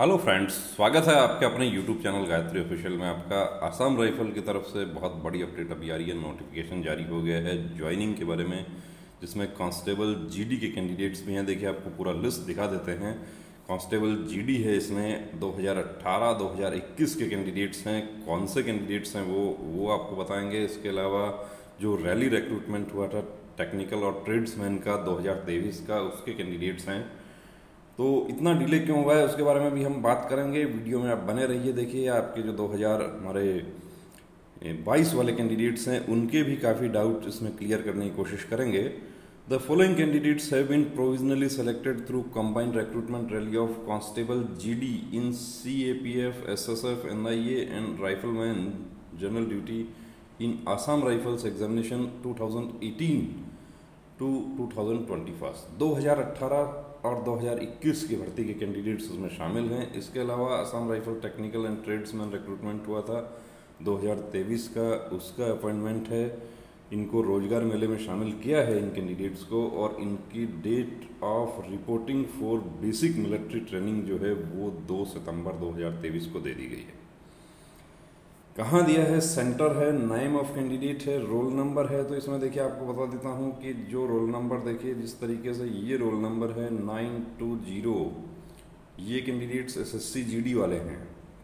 Hello friends, स्वागत है आपके अपने यूट्यूब चैनल गायत्री ऑफिशियल में। आपका आसाम राइफल की तरफ से बहुत बड़ी अपडेट अभी आ रही है। नोटिफिकेशन जारी हो गया है ज्वाइनिंग के बारे में, जिसमें कांस्टेबल जीडी के कैंडिडेट्स भी हैं। देखिए, आपको पूरा लिस्ट दिखा देते हैं। कांस्टेबल जीडी है, इसमें 2018-2021 के कैंडिडेट्स हैं। कौन से कैंडिडेट्स हैं वो आपको बताएंगे। इसके अलावा जो रैली रिक्रूटमेंट हुआ था टेक्निकल और ट्रेड्समैन का 2023 का, उसके कैंडिडेट्स हैं। तो इतना डिले क्यों हुआ है उसके बारे में भी हम बात करेंगे। वीडियो में आप बने रहिए। देखिए, आपके जो 2022 वाले कैंडिडेट्स हैं उनके भी काफ़ी डाउट इसमें क्लियर करने की कोशिश करेंगे। The following candidates have been provisionally selected through combined recruitment rally of constable GD in CAPF, SSF, NIA and rifleman general duty in Assam rifles examination 2018 to 2021। 2018 और 2021 की भर्ती के कैंडिडेट्स उसमें शामिल हैं। इसके अलावा Assam rifle technical and tradesman recruitment हुआ था 2023 का, उसका अपॉइंटमेंट है। इनको रोजगार मेले में शामिल किया है इन कैंडिडेट्स को, और इनकी date of reporting for basic military training जो है वो 2 सितंबर 2023 को दे दी गई है। कहाँ दिया है, सेंटर है, नेम ऑफ कैंडिडेट है, रोल नंबर है। तो इसमें देखिए, आपको बता देता हूँ कि जो रोल नंबर, देखिए जिस तरीके से ये रोल नंबर है 920, ये कैंडिडेट्स एसएससी जीडी वाले हैं।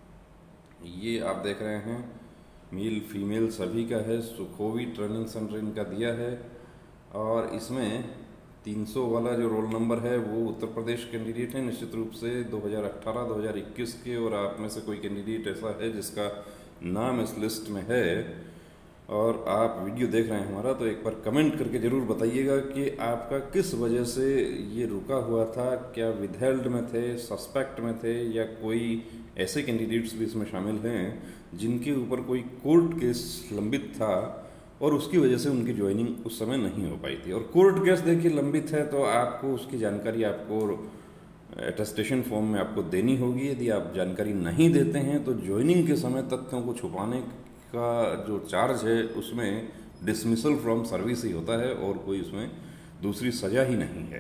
ये आप देख रहे हैं, मेल फीमेल सभी का है। सुखोवी ट्रेनिंग सेंटर इनका दिया है। और इसमें 300 वाला जो रोल नंबर है वो उत्तर प्रदेश कैंडिडेट है, निश्चित रूप से 2018-2021 के। और आप में से कोई कैंडिडेट ऐसा है जिसका नाम इस लिस्ट में है और आप वीडियो देख रहे हैं हमारा, तो एक बार कमेंट करके ज़रूर बताइएगा कि आपका किस वजह से ये रुका हुआ था। क्या विदहेल्ड में थे, सस्पेक्ट में थे, या कोई ऐसे कैंडिडेट्स भी इसमें शामिल हैं जिनके ऊपर कोई कोर्ट केस लंबित था और उसकी वजह से उनकी ज्वाइनिंग उस समय नहीं हो पाई थी। और कोर्ट केस देखिए लंबित है तो आपको उसकी जानकारी आपको अटेस्टेशन फॉर्म में आपको देनी होगी। यदि आप जानकारी नहीं देते हैं तो ज्वाइनिंग के समय तथ्यों को छुपाने का जो चार्ज है उसमें डिसमिसल फ्रॉम सर्विस ही होता है और कोई उसमें दूसरी सजा ही नहीं है।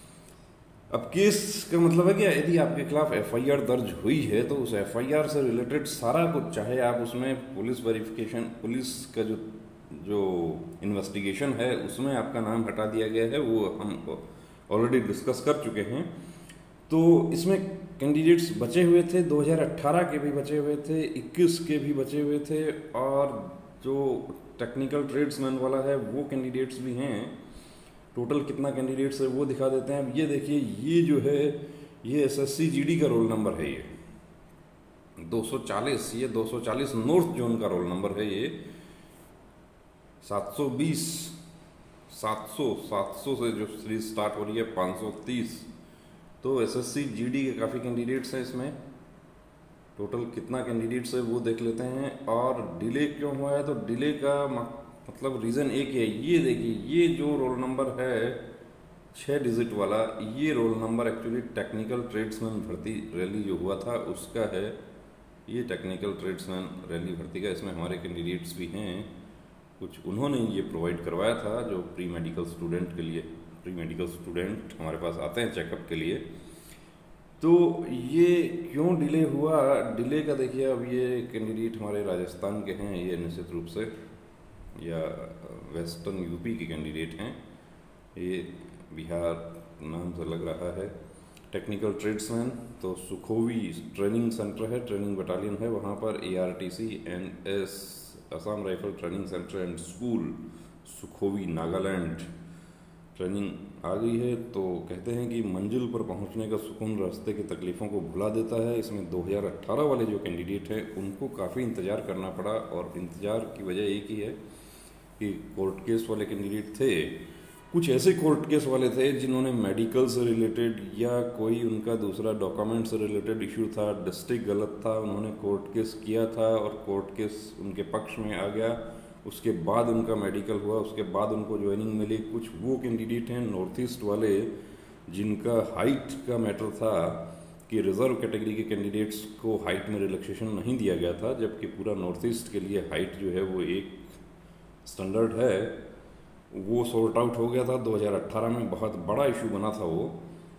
अब केस का मतलब है कि यदि आपके खिलाफ एफआईआर दर्ज हुई है तो उस एफआईआर से रिलेटेड सारा कुछ, चाहे आप उसमें पुलिस वेरिफिकेशन, पुलिस का जो इन्वेस्टिगेशन है उसमें आपका नाम हटा दिया गया है, वो हम ऑलरेडी डिस्कस कर चुके हैं। तो इसमें कैंडिडेट्स बचे हुए थे, 2018 के भी बचे हुए थे, 21 के भी बचे हुए थे, और जो टेक्निकल ट्रेड्समैन वाला है वो कैंडिडेट्स भी हैं। टोटल कितना कैंडिडेट्स है वो दिखा देते हैं। अब ये देखिए, ये जो है ये एसएससी जीडी का रोल नंबर है, ये 240, ये 240 नॉर्थ जोन का रोल नंबर है। ये 720, 700 से जो सीरीज स्टार्ट हो रही है 530। तो एसएससी जीडी के काफ़ी कैंडिडेट्स हैं इसमें। टोटल कितना कैंडिडेट्स है वो देख लेते हैं। और डिले क्यों हुआ है, तो डिले का मतलब रीज़न एक ही है। ये देखिए, ये जो रोल नंबर है 6 डिजिट वाला, ये roll number actually technical tradesman भर्ती रैली जो हुआ था उसका है। ये टेक्निकल ट्रेड्समैन रैली भर्ती का, इसमें हमारे कैंडिडेट्स भी हैं कुछ, उन्होंने ये प्रोवाइड करवाया था जो प्री मेडिकल स्टूडेंट के लिए। प्री मेडिकल स्टूडेंट हमारे पास आते हैं चेकअप के लिए। तो ये क्यों डिले हुआ, डिले का देखिए, अब ये कैंडिडेट हमारे राजस्थान के हैं, ये निश्चित रूप से, या वेस्टर्न यूपी के कैंडिडेट हैं। ये बिहार नाम से लग रहा है। टेक्निकल ट्रेड्समैन तो सुखोवी ट्रेनिंग सेंटर है, ट्रेनिंग बटालियन है वहाँ पर। ARTC NS Assam rifle training centre and school Sukhovi Nagaland training आ गई है। तो कहते हैं कि मंजिल पर पहुंचने का सुकून रास्ते की तकलीफ़ों को भुला देता है। इसमें 2018 वाले जो कैंडिडेट हैं उनको काफ़ी इंतज़ार करना पड़ा, और इंतज़ार की वजह एक ही है कि कोर्ट केस वाले कैंडिडेट थे। कुछ ऐसे कोर्ट केस वाले थे जिन्होंने मेडिकल से रिलेटेड या कोई उनका दूसरा डॉक्यूमेंट से रिलेटेड इशू था, डिस्ट्रिक्ट गलत था, उन्होंने कोर्ट केस किया था और कोर्ट केस उनके पक्ष में आ गया। उसके बाद उनका मेडिकल हुआ, उसके बाद उनको ज्वाइनिंग मिली। कुछ वो कैंडिडेट हैं नॉर्थ ईस्ट वाले जिनका हाइट का मैटर था कि रिजर्व कैटेगरी के कैंडिडेट्स को हाइट में रिलैक्सेशन नहीं दिया गया था, जबकि पूरा नॉर्थ ईस्ट के लिए हाइट जो है वो एक स्टैंडर्ड है। वो सॉर्ट आउट हो गया था 2018 में, बहुत बड़ा इशू बना था वो।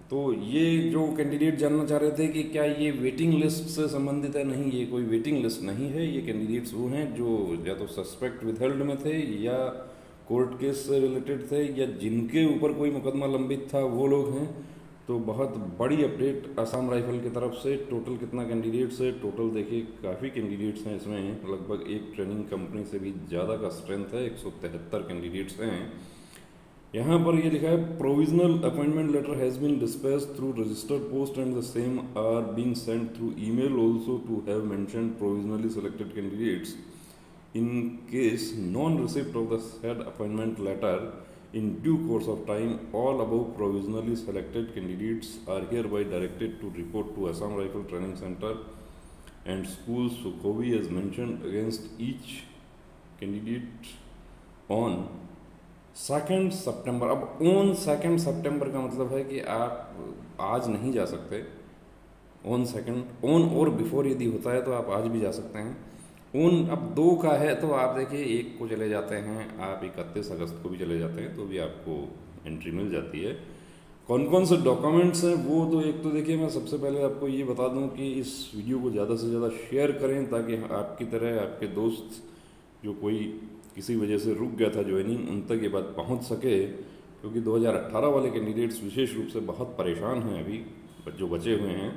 तो ये जो कैंडिडेट जानना चाह रहे थे कि क्या ये वेटिंग लिस्ट से संबंधित है, नहीं, ये कोई वेटिंग लिस्ट नहीं है। ये कैंडिडेट्स वो हैं जो या तो सस्पेक्ट विदहेल्ड में थे, या कोर्ट केस से रिलेटेड थे, या जिनके ऊपर कोई मुकदमा लंबित था, वो लोग हैं। तो बहुत बड़ी अपडेट असम राइफल की तरफ से। टोटल कितना कैंडिडेट्स है? टोटल देखिए काफ़ी कैंडिडेट्स हैं इसमें, लगभग एक ट्रेनिंग कंपनी से भी ज़्यादा का स्ट्रेंथ है, 173 कैंडिडेट्स हैं। यहाँ पर ये लिखा है provisional appointment letter has been dispatch through registered post and the same are being sent through email also to have mentioned provisionally selected candidates in case non-receipt of the said appointment letter in due course of time. All above provisionally selected candidates are hereby directed to report to Assam Rifle Training Center and schools Sukhoi as mentioned against each candidate on 2nd September। अब on 2nd September का मतलब है कि आप आज नहीं जा सकते। on 2nd on और before यदि होता है तो आप आज भी जा सकते हैं। उन अब 2 का है तो आप देखिए 1 को चले जाते हैं, आप 31 अगस्त को भी चले जाते हैं तो भी आपको एंट्री मिल जाती है। कौन कौन से डॉक्यूमेंट्स हैं वो तो एक तो देखिए, मैं सबसे पहले आपको ये बता दूं कि इस वीडियो को ज़्यादा से ज़्यादा शेयर करें ताकि आपकी तरह आपके दोस्त जो कोई किसी वजह से रुक गया था ज्वाइनिंग, उन तक ये बात पहुँच सके, क्योंकि 2018 वाले कैंडिडेट्स विशेष रूप से बहुत परेशान हैं अभी जो बचे हुए हैं।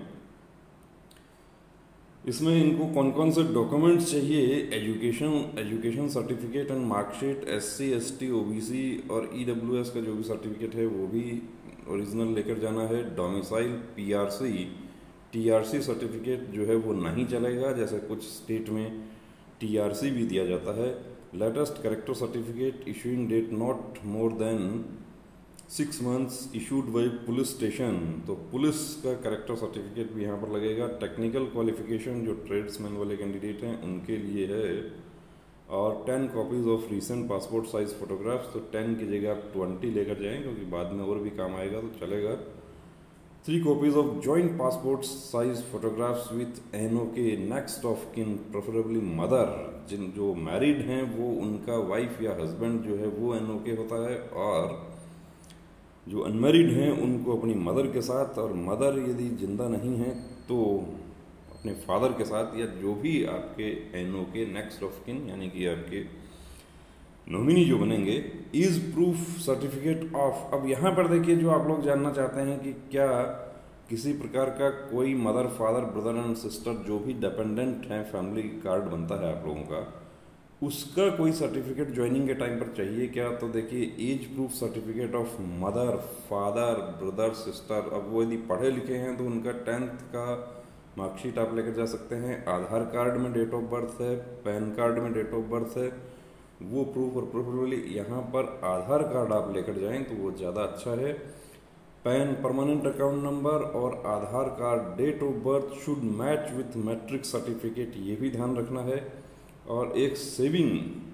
इसमें इनको कौन कौन से डॉक्यूमेंट्स चाहिए? Education certificate and marksheet, SC ST OBC और EWS का जो भी सर्टिफिकेट है वो भी ओरिजिनल लेकर जाना है। डोमिसाइल TRC सर्टिफिकेट जो है वो नहीं चलेगा, जैसे कुछ स्टेट में TRC भी दिया जाता है। Latest character certificate issuing date not more than 6 months issued by police station, तो पुलिस का करेक्टर सर्टिफिकेट भी यहाँ पर लगेगा। टेक्निकल क्वालिफिकेशन जो ट्रेड्समैन वाले कैंडिडेट हैं उनके लिए है, और 10 copies of recent passport size photographs, तो 10 की जगह आप 20 लेकर जाएं क्योंकि बाद में और भी काम आएगा तो चलेगा। 3 copies of joint passport size photographs with NOK next of kin, preferably mother, जिन जो मैरिड हैं वो उनका वाइफ या हस्बैंड जो है वो NOK होता है, और जो अनमैरिड हैं उनको अपनी मदर के साथ, और मदर यदि जिंदा नहीं है तो अपने फादर के साथ, या जो भी आपके NOK नेक्स्ट ऑफ किन यानी कि आपके नॉमिनी जो बनेंगे। इज प्रूफ सर्टिफिकेट ऑफ, अब यहाँ पर देखिए जो आप लोग जानना चाहते हैं कि क्या किसी प्रकार का कोई mother father brother and sister जो भी डिपेंडेंट हैं, फैमिली कार्ड बनता है आप लोगों का, उसका कोई सर्टिफिकेट ज्वाइनिंग के टाइम पर चाहिए क्या? तो देखिए age proof certificate of mother father brother sister, अब वो यदि पढ़े लिखे हैं तो उनका 10th का मार्कशीट आप लेकर जा सकते हैं। आधार कार्ड में डेट ऑफ बर्थ है, पैन कार्ड में डेट ऑफ बर्थ है, वो प्रूफ, और प्रेफरेबली यहाँ पर आधार कार्ड आप लेकर जाएं तो वो ज़्यादा अच्छा है। पैन परमानेंट अकाउंट नंबर और Aadhaar card date of birth should match with matric certificate, ये भी ध्यान रखना है। और एक सेविंग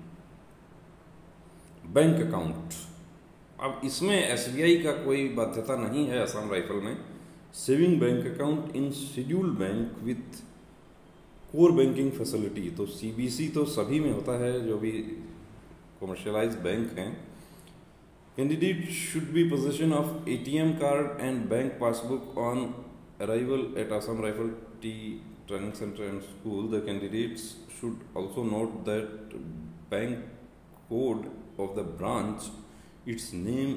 बैंक अकाउंट, अब इसमें SBI का कोई बाध्यता नहीं है असम राइफल में। Saving bank account in scheduled bank with core banking facility, तो CBC तो सभी में होता है जो भी कमर्शियलाइज बैंक हैं। Candidate should be possession of ATM card and bank passbook on arrival at Assam rifle training centre and school. The candidates should also note that bank code of the branch, its name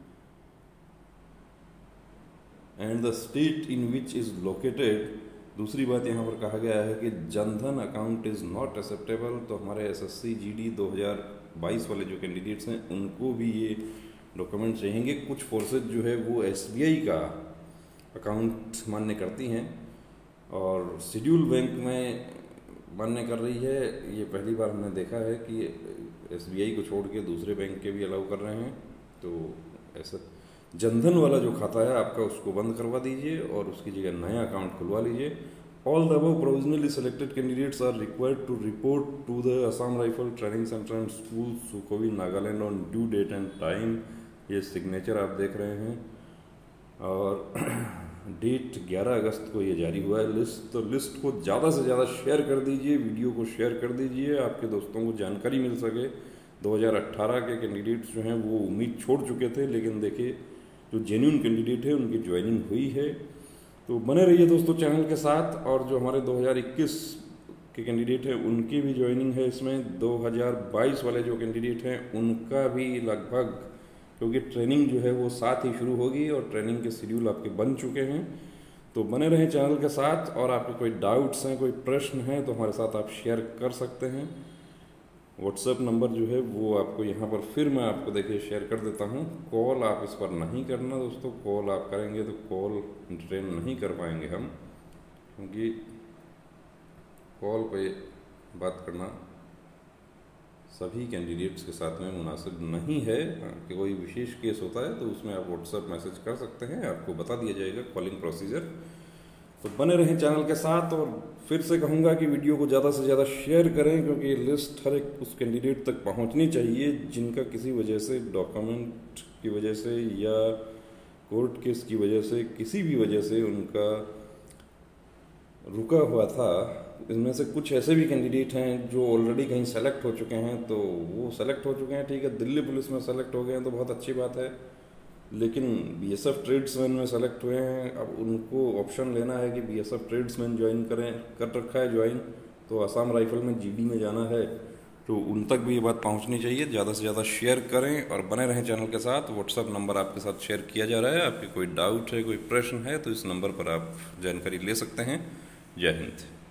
and the state in which is located। दूसरी बात यहाँ पर कहा गया है कि Jan Dhan account is not acceptable, तो हमारे SSC GD 2022 वाले जो कैंडिडेट्स हैं उनको भी ये डॉक्यूमेंट चाहिएंगे। कुछ फोर्सेज जो है वो SBI का अकाउंट मान्य करती हैं और शेड्यूल बैंक में मान्य कर रही है। ये पहली बार हमने देखा है कि SBI को छोड़ के दूसरे बैंक के भी अलाउ कर रहे हैं। तो ऐसा जनधन वाला जो खाता है आपका उसको बंद करवा दीजिए और उसकी जगह नया अकाउंट खुलवा लीजिए। All the above provisionally selected candidates are required to report to the Assam rifle training centre and school Sukhovi Nagaland on due date and time. ये सिग्नेचर आप देख रहे हैं और डेट 11 अगस्त को ये जारी हुआ है लिस्ट। तो लिस्ट को ज़्यादा से ज़्यादा शेयर कर दीजिए, वीडियो को शेयर कर दीजिए, आपके दोस्तों को जानकारी मिल सके। 2018 के कैंडिडेट्स जो हैं वो उम्मीद छोड़ चुके थे, लेकिन देखिए जो जेन्युइन कैंडिडेट है उनकी ज्वाइनिंग हुई है। तो बने रहिए दोस्तों चैनल के साथ। और जो हमारे 2021 के कैंडिडेट हैं उनकी भी ज्वाइनिंग है इसमें। 2022 वाले जो कैंडिडेट हैं उनका भी लगभग, क्योंकि ट्रेनिंग जो है वो साथ ही शुरू होगी और ट्रेनिंग के शेड्यूल आपके बन चुके हैं। तो बने रहें चैनल के साथ। और आपके कोई डाउट्स हैं, कोई प्रश्न हैं तो हमारे साथ आप शेयर कर सकते हैं। व्हाट्सएप नंबर जो है वो आपको यहाँ पर फिर मैं आपको देखिए शेयर कर देता हूँ। कॉल आप इस पर नहीं करना दोस्तों, कॉल आप करेंगे तो कॉल एंटरटेन नहीं कर पाएंगे हम, क्योंकि कॉल पे बात करना सभी कैंडिडेट्स के साथ में मुनासिब नहीं है। कि कोई विशेष केस होता है तो उसमें आप व्हाट्सएप मैसेज कर सकते हैं, आपको बता दिया जाएगा कॉलिंग प्रोसीजर। तो बने रहें चैनल के साथ। और फिर से कहूँगा कि वीडियो को ज़्यादा से ज़्यादा शेयर करें, क्योंकि ये लिस्ट हर एक उस कैंडिडेट तक पहुँचनी चाहिए जिनका किसी वजह से, डॉक्यूमेंट की वजह से या कोर्ट केस की वजह से, किसी भी वजह से उनका रुका हुआ था। इनमें से कुछ ऐसे भी कैंडिडेट हैं जो ऑलरेडी कहीं सेलेक्ट हो चुके हैं, तो वो सेलेक्ट हो चुके हैं, ठीक है, दिल्ली पुलिस में सेलेक्ट हो गए हैं तो बहुत अच्छी बात है। लेकिन बीएसएफ ट्रेड्समैन में सेलेक्ट हुए हैं, अब उनको ऑप्शन लेना है कि बीएसएफ ट्रेड्समैन ज्वाइन करें, कर रखा है ज्वाइन, तो असम राइफल में जीडी में जाना है। तो उन तक भी ये बात पहुंचनी चाहिए। ज़्यादा से ज़्यादा शेयर करें और बने रहें चैनल के साथ। व्हाट्सएप नंबर आपके साथ शेयर किया जा रहा है। आपकी कोई डाउट है, कोई प्रश्न है तो इस नंबर पर आप जानकारी ले सकते हैं। जय हिंद।